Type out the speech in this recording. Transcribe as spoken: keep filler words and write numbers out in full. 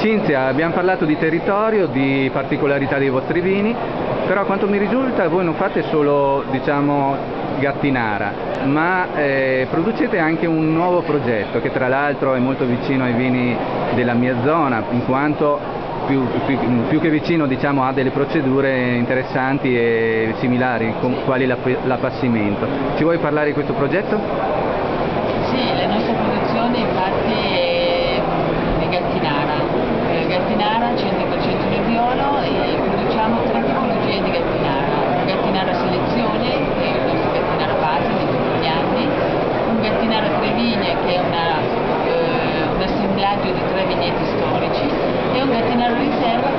Cinzia, abbiamo parlato di territorio, di particolarità dei vostri vini, però a quanto mi risulta voi non fate solo, diciamo, Gattinara, ma eh, producete anche un nuovo progetto che tra l'altro è molto vicino ai vini della mia zona, in quanto più, più, più che vicino, diciamo, ha delle procedure interessanti e similari, quali l'appassimento. Ci vuoi parlare di questo progetto? Sì, la nostra produzione infatti è di Gattinara. Eh, Gattinara cento per cento nebbiolo e produciamo tre tipologie di Gattinara. Un Gattinara selezione, che è il nostro Gattinara base di tutti gli anni, un Gattinara tre vigne, che è una, eh, un assemblaggio di tre vigneti storici, e un Gattinara riserva,